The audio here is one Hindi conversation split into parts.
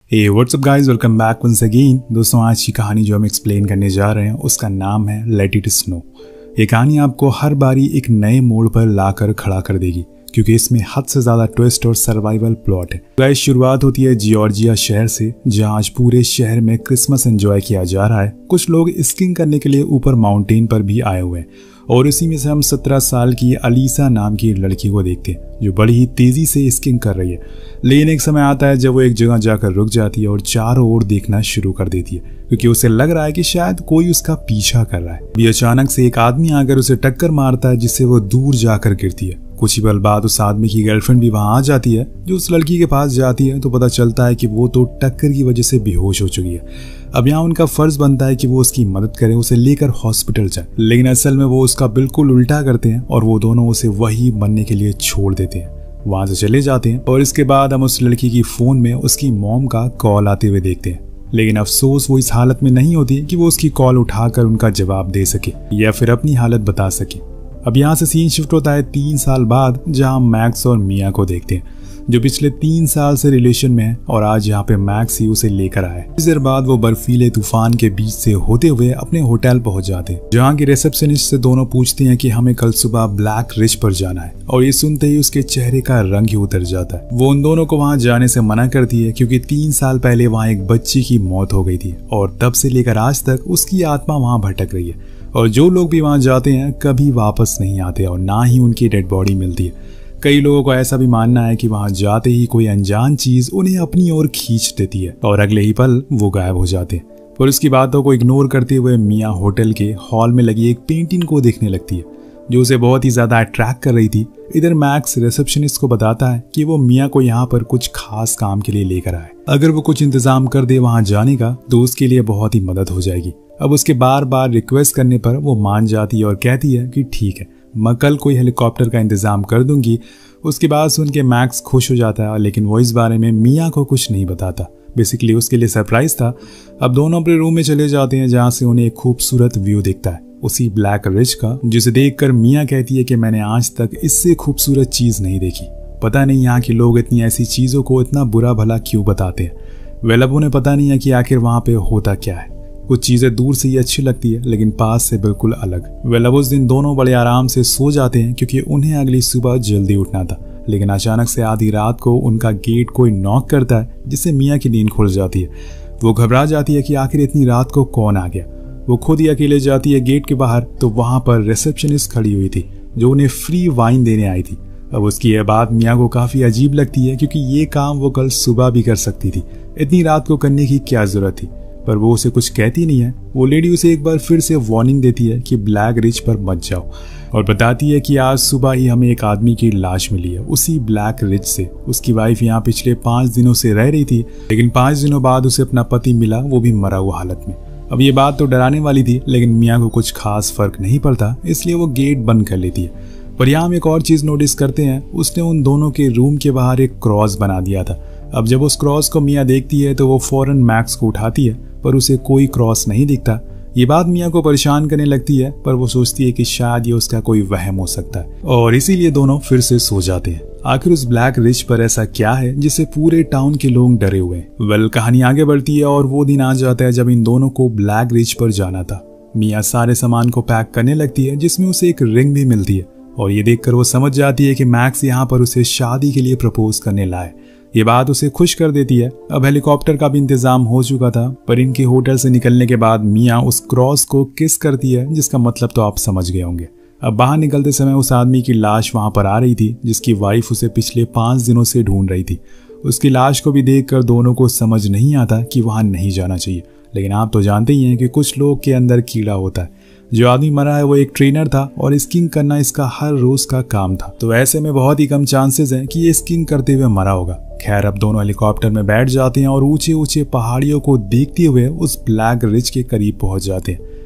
हे what's up guys, welcome back once again. दोस्तों, आज की कहानी जो हम एक्सप्लेन करने जा रहे हैं उसका नाम है लेट इट स्नो। ये कहानी आपको हर बारी एक नए मोड़ पर लाकर खड़ा कर देगी क्योंकि इसमें हद से ज्यादा ट्विस्ट और सर्वाइवल प्लॉट है। गाइस, शुरुआत होती है जॉर्जिया शहर से, जहां आज पूरे शहर में क्रिसमस एंजॉय किया जा रहा है। कुछ लोग स्कीइंग करने के लिए ऊपर माउंटेन पर भी आए हुए हैं और इसी में से हम 17 साल की अलीसा नाम की लड़की को देखते हैं जो बड़ी ही तेजी से स्कीइंग कर रही है। लेकिन एक समय आता है जब वो एक जगह जाकर रुक जाती है और चारों ओर देखना शुरू कर देती है क्योंकि उसे लग रहा है कि शायद कोई उसका पीछा कर रहा है। अभी अचानक से एक आदमी आकर उसे टक्कर मारता है जिससे वो दूर जाकर गिरती है। कुछ ही पल बाद उस आदमी की गर्लफ्रेंड भी वहां आ जाती है। जो उस लड़की के पास जाती है तो पता चलता है कि वो तो टक्कर की वजह से बेहोश हो चुकी है। अब यहाँ उनका फर्ज बनता है कि वो उसकी मदद करें, उसे लेकर हॉस्पिटल जाए, लेकिन असल में वो उसका बिल्कुल उल्टा करते हैं और वो दोनों उसे वही बनने के लिए छोड़ देते हैं। वहां से चले जाते हैं और इसके बाद हम उस लड़की की फोन में उसकी मॉम का कॉल आते हुए देखते हैं। लेकिन अफसोस वो इस हालत में नहीं होती कि वो उसकी कॉल उठाकर उनका जवाब दे सके या फिर अपनी हालत बता सके। अब यहाँ से सीन शिफ्ट होता है 3 साल बाद, जहाँ मैक्स और मिया को देखते हैं जो पिछले 3 साल से रिलेशन में है और आज यहाँ पे मैक्स ही उसे लेकर आया है। कुछ देर बाद वो बर्फीले तूफान के बीच से होते हुए अपने होटल पहुंच जाते हैं, जहाँ की रिसेप्शनिस्ट से दोनों पूछते हैं कि हमें कल सुबह ब्लैक रिज पर जाना है और ये सुनते ही उसके चेहरे का रंग ही उतर जाता है। वो उन दोनों को वहाँ जाने से मना करती है क्योंकि 3 साल पहले वहाँ एक बच्ची की मौत हो गई थी और तब से लेकर आज तक उसकी आत्मा वहाँ भटक रही है और जो लोग भी वहां जाते हैं कभी वापस नहीं आते और ना ही उनकी डेड बॉडी मिलती है। कई लोगों को ऐसा भी मानना है कि वहां जाते ही कोई अनजान चीज उन्हें अपनी ओर खींच देती है और अगले ही पल वो गायब हो जाते हैं। और उसकी बातों को इग्नोर करते हुए मिया होटल के हॉल में लगी एक पेंटिंग को देखने लगती है जो उसे बहुत ही ज्यादा अट्रैक्ट कर रही थी। इधर मैक्स रिसेप्शनिस्ट को बताता है कि वो मिया को यहाँ पर कुछ खास काम के लिए लेकर आए। अगर वो कुछ इंतजाम कर दे वहां जाने का तो उसके लिए बहुत ही मदद हो जाएगी। अब उसके बार बार रिक्वेस्ट करने पर वो मान जाती है और कहती है कि ठीक है, मैं कल कोई हेलीकॉप्टर का इंतजाम कर दूंगी। उसके बाद सुन के मैक्स खुश हो जाता है, लेकिन वो इस बारे में मिया को कुछ नहीं बताता। बेसिकली उसके लिए सरप्राइज था। अब दोनों अपने रूम में चले जाते हैं जहाँ से उन्हें एक खूबसूरत व्यू दिखता है, उसी ब्लैक रिज का, जिसे देखकर मिया कहती है कि मैंने आज तक इससे खूबसूरत चीज नहीं देखी। पता नहीं यहाँ के लोग इतनी ऐसी चीजों को इतना बुरा भला क्यों बताते हैं। वेल, अब उन्हें पता नहीं है कि आखिर वहां पे होता क्या है। कुछ चीजें दूर से ही अच्छी लगती है लेकिन पास से बिल्कुल अलग। वेल, अब उस दिन दोनों बड़े आराम से सो जाते हैं क्योंकि उन्हें अगली सुबह जल्दी उठना था। लेकिन अचानक से आधी रात को उनका गेट कोई नॉक करता है जिससे मिया की नींद खुल जाती है। वो घबरा जाती है कि आखिर इतनी रात को कौन आ गया। वो खुद ही अकेले जाती है गेट के बाहर तो वहां पर रिसेप्शनिस्ट खड़ी हुई थी जो उन्हें फ्री वाइन देने आई थी। अब उसकी यह बात मिया को काफी अजीब लगती है क्योंकि ये काम वो कल सुबह भी कर सकती थी। इतनी रात को करने की क्या जरूरत थी, पर वो उसे कुछ कहती नहीं है। वो लेडी उसे एक बार फिर से वार्निंग देती है कि ब्लैक रिज पर मत जाओ और बताती है कि आज सुबह ही हमें एक आदमी की लाश मिली है उसी ब्लैक रिज से। उसकी वाइफ यहाँ पिछले 5 दिनों से रह रही थी, लेकिन 5 दिनों बाद उसे अपना पति मिला, वो भी मरा हुआ हालत में। अब ये बात तो डराने वाली थी, लेकिन मिया को कुछ खास फर्क नहीं पड़ता, इसलिए वो गेट बंद कर लेती है। पर यहाँ हम एक और चीज नोटिस करते हैं, उसने उन दोनों के रूम के बाहर एक क्रॉस बना दिया था। अब जब उस क्रॉस को मिया देखती है तो वो फौरन मैक्स को उठाती है, पर उसे कोई क्रॉस नहीं दिखता। ये बात मिया को परेशान करने लगती है, पर वो सोचती है कि शायद ये उसका कोई वहम हो सकता है और इसीलिए दोनों फिर से सो जाते हैं। आखिर उस ब्लैक रिज पर ऐसा क्या है जिससे पूरे टाउन के लोग डरे हुए हैं। वेल, कहानी आगे बढ़ती है और वो दिन आ जाता है जब इन दोनों को ब्लैक रिज पर जाना था। मिया सारे सामान को पैक करने लगती है जिसमें उसे एक रिंग भी मिलती है और ये देखकर वो समझ जाती है कि मैक्स यहाँ पर उसे शादी के लिए प्रपोज करने लाए। ये बात उसे खुश कर देती है। अब हेलीकॉप्टर का भी इंतजाम हो चुका था, पर इनके होटल से निकलने के बाद मिया उस क्रॉस को किस करती है, जिसका मतलब तो आप समझ गए होंगे। अब बाहर निकलते समय उस आदमी की लाश वहां पर आ रही थी जिसकी वाइफ उसे पिछले 5 दिनों से ढूंढ रही थी। उसकी लाश को भी देखकर दोनों को समझ नहीं आता कि वहां नहीं जाना चाहिए, लेकिन आप तो जानते ही हैं कि कुछ लोग के अंदर कीड़ा होता है। जो आदमी मरा है वो एक ट्रेनर था और स्कीइंग करना इसका हर रोज का काम था, तो ऐसे में बहुत ही कम चांसेस हैं कि ये स्कीइंग करते हुए मरा होगा। खैर, अब दोनों हेलीकॉप्टर में बैठ जाते हैं और ऊंचे ऊंचे पहाड़ियों को देखते हुए उस ब्लैक रिज के करीब पहुंच जाते हैं।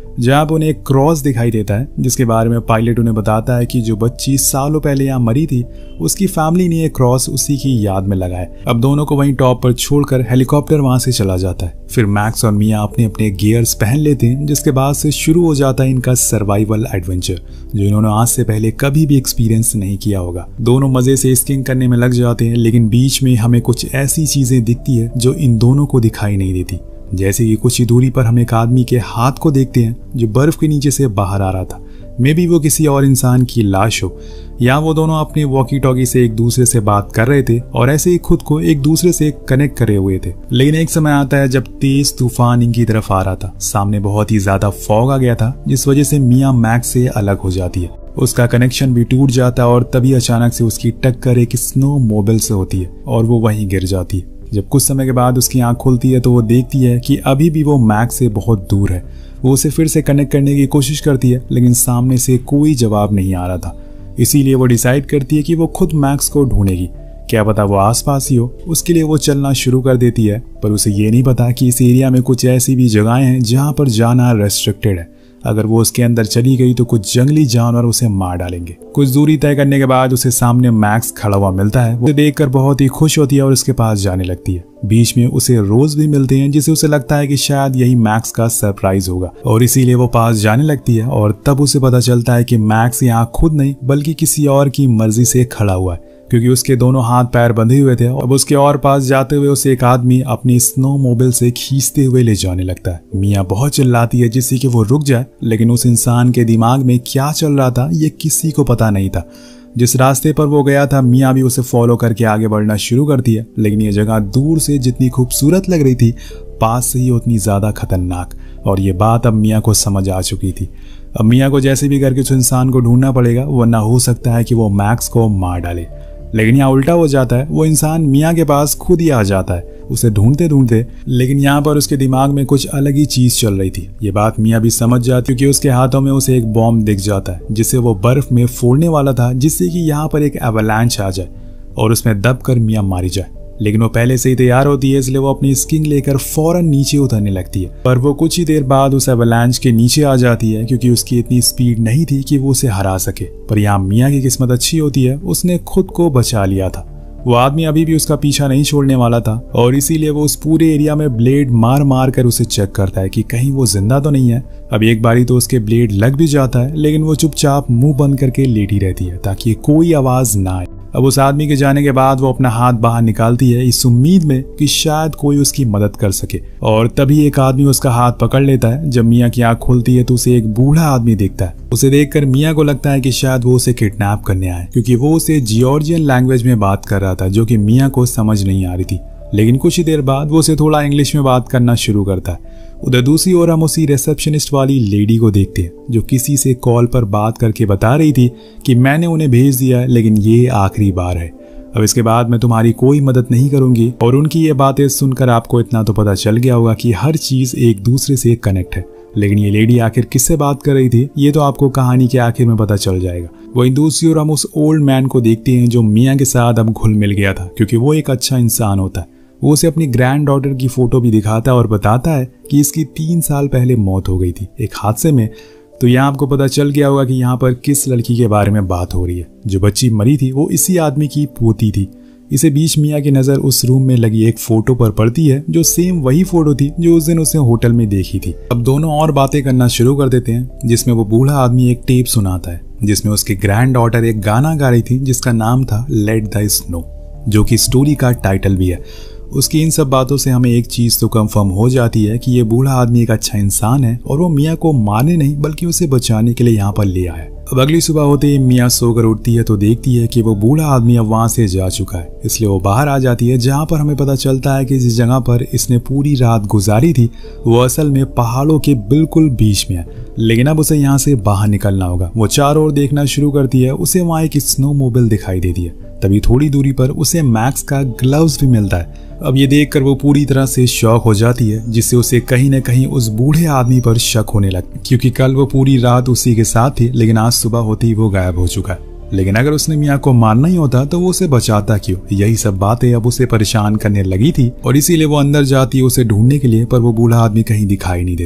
जहाँ पर उन्हें एक क्रॉस दिखाई देता है, जिसके बारे में पायलट उन्हें बताता है कि जो बच्ची सालों पहले यहाँ मरी थी उसकी फैमिली ने एक क्रॉस उसी की याद में लगाया। अब दोनों को वहीं टॉप पर छोड़कर हेलीकॉप्टर वहां से चला जाता है। फिर मैक्स और मिया अपने अपने गियर्स पहन लेते हैं, जिसके बाद से शुरू हो जाता है इनका सर्वाइवल एडवेंचर, जो इन्होंने आज से पहले कभी भी एक्सपीरियंस नहीं किया होगा। दोनों मजे से स्कीइंग करने में लग जाते हैं, लेकिन बीच में हमें कुछ ऐसी चीजें दिखती है जो इन दोनों को दिखाई नहीं देती। जैसे कि कुछ ही दूरी पर हम एक आदमी के हाथ को देखते हैं जो बर्फ के नीचे से बाहर आ रहा था। मे बी वो किसी और इंसान की लाश हो, या वो दोनों अपने वॉकी टॉकी से एक दूसरे से बात कर रहे थे और ऐसे ही खुद को एक दूसरे से कनेक्ट करे हुए थे। लेकिन एक समय आता है जब तेज तूफान इनकी तरफ आ रहा था। सामने बहुत ही ज्यादा फॉग आ गया था, जिस वजह से मिया मैक्स से अलग हो जाती है। उसका कनेक्शन भी टूट जाता है और तभी अचानक से उसकी टक्कर एक स्नो मोबाइल से होती है और वो वहीं गिर जाती है। जब कुछ समय के बाद उसकी आंख खुलती है तो वो देखती है कि अभी भी वो मैक्स से बहुत दूर है। वो उसे फिर से कनेक्ट करने की कोशिश करती है, लेकिन सामने से कोई जवाब नहीं आ रहा था। इसीलिए वो डिसाइड करती है कि वो खुद मैक्स को ढूंढेगी। क्या पता वो आसपास ही हो। उसके लिए वो चलना शुरू कर देती है, पर उसे ये नहीं पता कि इस एरिया में कुछ ऐसी भी जगहें हैं जहाँ पर जाना रेस्ट्रिक्टेड है। अगर वो उसके अंदर चली गई तो कुछ जंगली जानवर उसे मार डालेंगे। कुछ दूरी तय करने के बाद उसे सामने मैक्स खड़ा हुआ मिलता है। वो देखकर बहुत ही खुश होती है और उसके पास जाने लगती है। बीच में उसे रोज भी मिलते हैं, जिसे उसे लगता है कि शायद यही मैक्स का सरप्राइज होगा और इसीलिए वो पास जाने लगती है। और तब उसे पता चलता है कि मैक्स यहाँ खुद नहीं बल्कि किसी और की मर्जी से खड़ा हुआ है, क्योंकि उसके दोनों हाथ पैर बंधे हुए थे। अब उसके और पास जाते हुए उसे एक आदमी अपनी स्नो मोबाइल से खींचते हुए ले जाने लगता है। मिया बहुत चिल्लाती है जिससे कि वो रुक जाए, लेकिन उस इंसान के दिमाग में क्या चल रहा था ये किसी को पता नहीं था। जिस रास्ते पर वो गया था मिया भी उसे फॉलो करके आगे बढ़ना शुरू करती है, लेकिन ये जगह दूर से जितनी खूबसूरत लग रही थी पास से ही उतनी ज्यादा खतरनाक। और ये बात अब मिया को समझ आ चुकी थी। अब मिया को जैसे भी करके उस इंसान को ढूंढना पड़ेगा, वरना हो सकता है कि वो मैक्स को मार डाले। लेकिन यहाँ उल्टा हो जाता है, वो इंसान मिया के पास खुद ही आ जाता है उसे ढूंढते ढूंढते। लेकिन यहाँ पर उसके दिमाग में कुछ अलग ही चीज चल रही थी। ये बात मिया भी समझ जाती, क्योंकि उसके हाथों में उसे एक बॉम्ब दिख जाता है जिसे वो बर्फ में फोड़ने वाला था, जिससे कि यहाँ पर एक एवलांच आ जाए और उसमें दबकर मिया मारी जाए। लेकिन वो पहले से ही तैयार होती है, इसलिए वो अपनी स्किंग लेकर फौरन नीचे उतरने लगती है। पर वो कुछ ही देर बाद उस एवलांच के नीचे आ जाती है, क्योंकि उसकी इतनी स्पीड नहीं थी कि वो उसे हरा सके। पर यहाँ मिया की किस्मत अच्छी होती है, उसने खुद को बचा लिया था। वो आदमी अभी भी उसका पीछा नहीं छोड़ने वाला था और इसीलिए वो उस पूरे एरिया में ब्लेड मार मार कर उसे चेक करता है कि कहीं वो जिंदा तो नहीं है। अब एक बारी तो उसके ब्लेड लग भी जाता है, लेकिन वो चुपचाप मुंह बंद करके लेटी रहती है ताकि कोई आवाज ना आए। अब उस आदमी के जाने के बाद वो अपना हाथ बाहर निकालती है इस उम्मीद में कि शायद कोई उसकी मदद कर सके, और तभी एक आदमी उसका हाथ पकड़ लेता है। जब मिया की आंख खुलती है तो उसे एक बूढ़ा आदमी दिखता है। उसे देखकर मिया को लगता है कि शायद वो उसे किडनैप करने आए, क्योंकि वो उसे जॉर्जियन लैंग्वेज में बात कर रहा था जो कि मिया को समझ नहीं आ रही थी। लेकिन कुछ ही देर बाद वो उसे थोड़ा इंग्लिश में बात करना शुरू करता है। उधर दूसरी ओर हम उसी रिसेप्शनिस्ट वाली लेडी को देखते हैं जो किसी से कॉल पर बात करके बता रही थी कि मैंने उन्हें भेज दिया, लेकिन ये आखिरी बार है। अब इसके बाद मैं तुम्हारी कोई मदद नहीं करूंगी। और उनकी ये बातें सुनकर आपको इतना तो पता चल गया होगा कि हर चीज एक दूसरे से कनेक्ट है। लेकिन ये लेडी आखिर किससे बात कर रही थी ये तो आपको कहानी के आखिर में पता चल जाएगा। वहीं दूसरी ओर हम उस ओल्ड मैन को देखते हैं जो मिया के साथ अब घुल मिल गया था, क्योंकि वो एक अच्छा इंसान होता है। वो उसे अपनी ग्रैंड डॉटर की फोटो भी दिखाता है और बताता है कि इसकी 3 साल पहले मौत हो गई थी एक हादसे में। तो यहाँ आपको पता चल गया होगा कि यहाँ पर किस लड़की के बारे में बात हो रही है। जो बच्ची मरी थी वो इसी आदमी की पोती थी। इसे बीच मिया की नजर उस रूम में लगी एक फोटो पर पड़ती है जो सेम वही फोटो थी जो उस दिन उसने होटल में देखी थी। अब दोनों और बातें करना शुरू कर देते हैं, जिसमें वो बूढ़ा आदमी एक टेप सुनाता है जिसमें उसकी ग्रैंड डॉटर एक गाना गा रही थी जिसका नाम था लेट द स्नो, जो कि स्टोरी का टाइटल भी है। उसकी इन सब बातों से हमें एक चीज तो कंफर्म हो जाती है कि ये बूढ़ा आदमी एक अच्छा इंसान है और वो मिया को मारने नहीं बल्कि उसे बचाने के लिए यहाँ पर ले आया। अब अगली सुबह होते ही मिया सोकर उठती है तो देखती है कि वो बूढ़ा आदमी अब वहां से जा चुका है। इसलिए वो बाहर आ जाती है, जहाँ पर हमें पता चलता है कि जिस जगह पर इसने पूरी रात गुजारी थी वो असल में पहाड़ों के बिल्कुल बीच में है। लेकिन अब उसे यहाँ से बाहर निकलना होगा। वो चारों ओर देखना शुरू करती है। उसे वहाँ एक स्नो मोबाइल दिखाई देती है। तभी थोड़ी दूरी पर उसे मैक्स का ग्लव्स भी मिलता है। अब ये देखकर वो पूरी तरह से शॉक हो जाती है, जिससे उसे कहीं न कहीं उस बूढ़े आदमी पर शक होने लगता, क्योंकि कल वो पूरी रात उसी के साथ थी, लेकिन आज सुबह होते ही वो गायब हो चुका है। लेकिन अगर उसने मिया को मारना ही होता तो वो उसे बचाता क्यों? यही सब बातें अब उसे परेशान करने लगी थी और इसीलिए वो अंदर जाती है उसे ढूंढने के लिए, पर वो बूढ़ा आदमी कहीं दिखाई नहीं देता।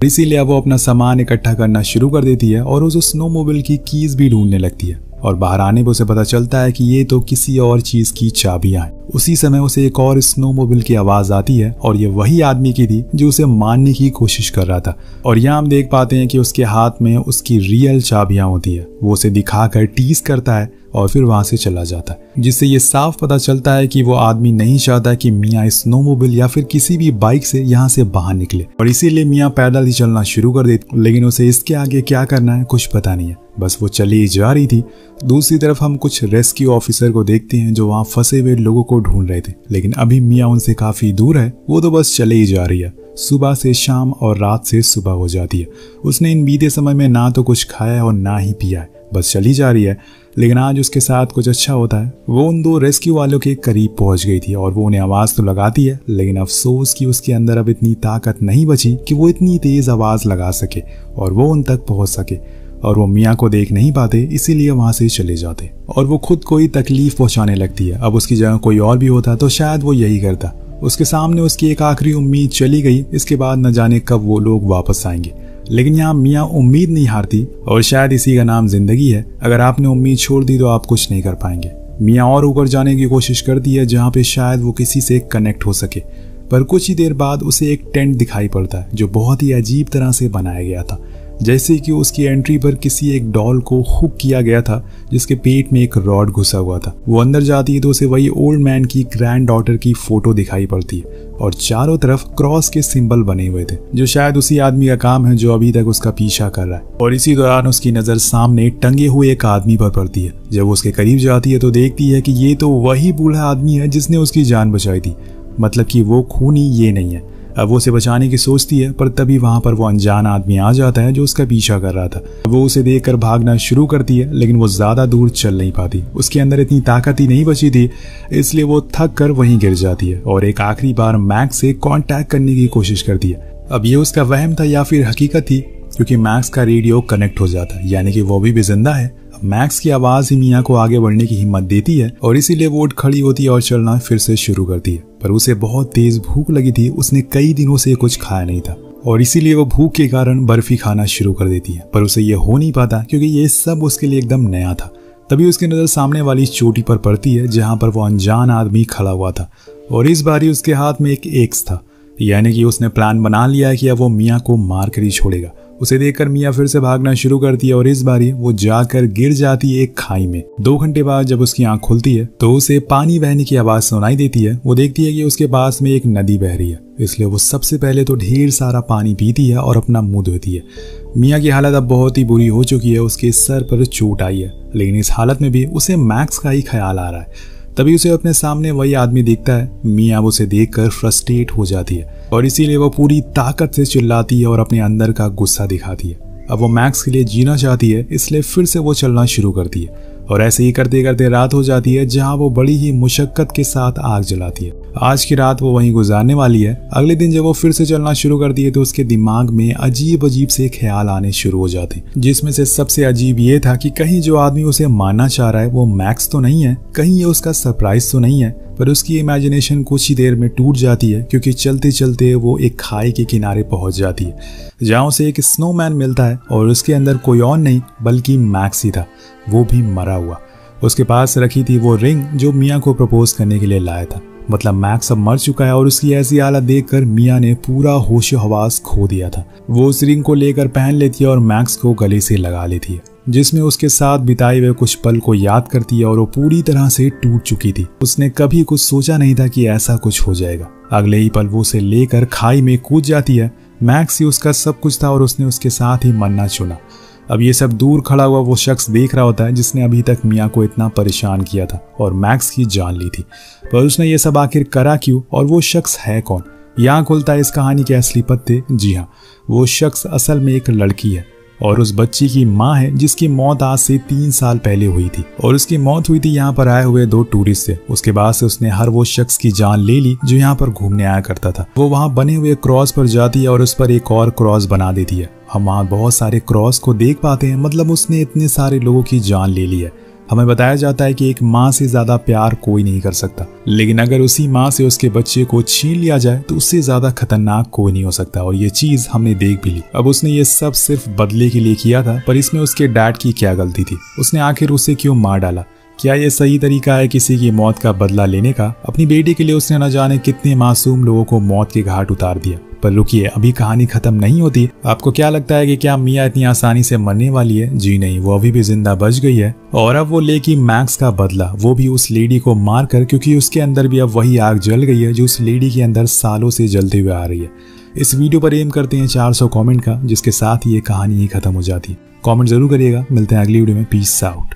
इसीलिए वो अपना सामान इकट्ठा करना शुरू कर देती है और उस स्नोमोबाइल की कीज भी ढूंढने लगती है। और बाहर आने पर उसे पता चलता है कि ये तो किसी और चीज की चाबियां हैं। उसी समय उसे एक और स्नोमोबाइल की आवाज आती है और ये वही आदमी की थी जो उसे मारने की कोशिश कर रहा था। और यहाँ हम देख पाते हैं कि उसके हाथ में उसकी रियल चाबियां होती है। वो उसे दिखाकर टीज करता है और फिर वहां से चला जाता है, जिससे ये साफ पता चलता है कि वो आदमी नहीं चाहता कि मियाँ स्नोमोबाइल या फिर किसी भी बाइक से यहाँ से बाहर निकले। और इसीलिए मियाँ पैदल ही चलना शुरू कर देती, लेकिन उसे इसके आगे क्या करना है कुछ पता नहीं है, बस वो चली जा रही थी। दूसरी तरफ हम कुछ रेस्क्यू ऑफिसर को देखते हैं जो वहाँ फंसे हुए लोगों को ढूंढ रहे थे, लेकिन अभी मियाँ उनसे काफी दूर है। वो तो बस चले ही जा रही है। सुबह से शाम और रात से सुबह हो जाती है। उसने इन बीते समय में ना तो कुछ खाया है और ना ही पिया है, बस चली जा रही है। लेकिन आज उसके साथ कुछ अच्छा होता है। वो उन दो रेस्क्यू वालों के करीब पहुंच गई थी और वो उन्हें आवाज तो लगाती है, लेकिन अफसोस कि उसके अंदर अब इतनी ताकत नहीं बची कि वो इतनी तेज आवाज लगा सके और वो उन तक पहुंच सके। और वो मियाँ को देख नहीं पाते, इसीलिए वहां से चले जाते और वो खुद को ही तकलीफ पहुंचाने लगती है। अब उसकी जगह कोई और भी होता तो शायद वो यही करता। उसके सामने उसकी एक आखिरी उम्मीद चली गई, इसके बाद न जाने कब वो लोग वापस आएंगे। लेकिन यहाँ मियाँ उम्मीद नहीं हारती और शायद इसी का नाम जिंदगी है। अगर आपने उम्मीद छोड़ दी तो आप कुछ नहीं कर पाएंगे। मियाँ और ऊपर जाने की कोशिश करती है जहाँ पे शायद वो किसी से कनेक्ट हो सके, पर कुछ ही देर बाद उसे एक टेंट दिखाई पड़ता है जो बहुत ही अजीब तरह से बनाया गया था, जैसे कि उसकी एंट्री पर किसी एक डॉल को हुक किया गया था जिसके पेट में एक रॉड घुसा हुआ था। वो अंदर जाती है तो उसे वही ओल्ड मैन की ग्रैंड डॉटर की फोटो दिखाई पड़ती है और चारों तरफ क्रॉस के सिंबल बने हुए थे, जो शायद उसी आदमी का काम है जो अभी तक उसका पीछा कर रहा है। और इसी दौरान उसकी नजर सामने टंगे हुए एक आदमी पर पड़ती है। जब वो उसके करीब जाती है तो देखती है कि ये तो वही बूढ़ा आदमी है जिसने उसकी जान बचाई थी, मतलब कि वो खूनी ये नहीं है। अब वो उसे बचाने की सोचती है, पर तभी वहां पर वो अनजान आदमी आ जाता है जो उसका पीछा कर रहा था। वो उसे देखकर भागना शुरू करती है, लेकिन वो ज्यादा दूर चल नहीं पाती। उसके अंदर इतनी ताकत ही नहीं बची थी, इसलिए वो थक कर वहीं गिर जाती है और एक आखिरी बार मैक्स से कांटेक्ट करने की कोशिश करती है। अब ये उसका वहम था या फिर हकीकत थी, क्योंकि मैक्स का रेडियो कनेक्ट हो जाता है, यानी कि वो भी जिंदा है। मैक्स की आवाज ही मियाँ को आगे बढ़ने की हिम्मत देती है और इसीलिए वो उठ खड़ी होती है और चलना फिर से शुरू करती है। पर उसे बहुत तेज भूख लगी थी, उसने कई दिनों से कुछ खाया नहीं था और इसीलिए वो भूख के कारण बर्फी खाना शुरू कर देती है। पर उसे ये हो नहीं पाता क्योंकि ये सब उसके लिए एकदम नया था। तभी उसकी नजर सामने वाली चोटी पर पड़ती है जहां पर वो अनजान आदमी खड़ा हुआ था और इस बारी उसके हाथ में एक एक्स था, यानी कि उसने प्लान बना लिया है कि अब वो मियाँ को मार कर ही छोड़ेगा। उसे देखकर मियाँ फिर से भागना शुरू करती है और इस बारी वो जाकर गिर जाती है एक खाई में। 2 घंटे बाद जब उसकी आंख खुलती है तो उसे पानी बहने की आवाज सुनाई देती है। वो देखती है कि उसके पास में एक नदी बह रही है, इसलिए वो सबसे पहले तो ढेर सारा पानी पीती है और अपना मुंह धोती है। मियाँ की हालत अब बहुत ही बुरी हो चुकी है, उसके सर पर चोट आई है, लेकिन इस हालत में भी उसे मैक्स का ही ख्याल आ रहा है। तभी उसे अपने सामने वही आदमी दिखता है। मियाँ उसे देखकर फ्रस्ट्रेट हो जाती है और इसीलिए वो पूरी ताकत से चिल्लाती है और अपने अंदर का गुस्सा दिखाती है। अब वो मैक्स के लिए जीना चाहती है, इसलिए फिर से वो चलना शुरू करती है और ऐसे ही करते करते रात हो जाती है, जहां वो बड़ी ही मुशक्कत के साथ आग जलाती है। आज की रात वो वहीं गुजारने वाली है। अगले दिन जब वो फिर से चलना शुरू करती है तो उसके दिमाग में अजीब अजीब से ख्याल आने शुरू हो जाते हैं, जिसमें से सबसे अजीब ये था कि कहीं जो आदमी उसे मारना चाह रहा है वो मैक्स तो नहीं है, कहीं ये उसका सरप्राइज तो नहीं है। पर उसकी इमेजिनेशन कुछ ही देर में टूट जाती है क्योंकि चलते चलते वो एक खाई के किनारे पहुंच जाती है जहां उसे एक स्नोमैन मिलता है और उसके अंदर कोई और नहीं बल्कि मैक्स ही था, वो भी मरा हुआ। उसके पास रखी थी वो रिंग जो मियाँ को प्रपोज करने के लिए लाया था। मतलब मैक्स अब मर चुका है और उसकी ऐसी हालत देखकर मियाँ ने पूरा होश हवास खो दिया था। वो उस रिंग को लेकर पहन लेती है और मैक्स को गले से लगा लेती है, जिसमें उसके साथ बिताए हुए कुछ पल को याद करती है और वो पूरी तरह से टूट चुकी थी। उसने कभी कुछ सोचा नहीं था कि ऐसा कुछ हो जाएगा। अगले ही पल वो उसे लेकर खाई में कूद जाती है। मैक्स ही उसका सब कुछ था और उसने उसके साथ ही मरना चुना। अब ये सब दूर खड़ा हुआ वो शख्स देख रहा होता है जिसने अभी तक मियाँ को इतना परेशान किया था और मैक्स की जान ली थी। पर उसने ये सब आखिर करा क्यों और वो शख्स है कौन? यहाँ खुलता है इस कहानी के असली पत्ते। जी हाँ, वो शख्स असल में एक लड़की है और उस बच्ची की माँ है जिसकी मौत आज से 3 साल पहले हुई थी और उसकी मौत हुई थी यहाँ पर आए हुए 2 टूरिस्ट से। उसके बाद से उसने हर वो शख्स की जान ले ली जो यहाँ पर घूमने आया करता था। वो वहाँ बने हुए क्रॉस पर जाती है और उस पर एक और क्रॉस बना देती है। हम वहाँ बहुत सारे क्रॉस को देख पाते हैं, मतलब उसने इतने सारे लोगों की जान ले ली है। हमें बताया जाता है कि एक माँ से ज्यादा प्यार कोई नहीं कर सकता, लेकिन अगर उसी माँ से उसके बच्चे को छीन लिया जाए तो उससे ज्यादा खतरनाक कोई नहीं हो सकता। और ये चीज हमने देख भी ली। अब उसने ये सब सिर्फ बदले के लिए किया था, पर इसमें उसके डैड की क्या गलती थी? उसने आखिर उसे क्यों मार डाला? क्या ये सही तरीका है किसी की मौत का बदला लेने का? अपनी बेटी के लिए उसने न जाने कितने मासूम लोगों को मौत के घाट उतार दिया। पर रुकिए, अभी कहानी खत्म नहीं होती। आपको क्या लगता है कि क्या मिया इतनी आसानी से मरने वाली है? जी नहीं, वो अभी भी जिंदा बच गई है और अब वो लेगी मैक्स का बदला, वो भी उस लेडी को मारकर, क्योंकि उसके अंदर भी अब वही आग जल गई है जो उस लेडी के अंदर सालों से जलते हुए आ रही है। इस वीडियो पर एम करते हैं 400 कमेंट का, जिसके साथ ये कहानी ही खत्म हो जाती है। कमेंट जरूर करिएगा। मिलते हैं अगली वीडियो में। Peace out.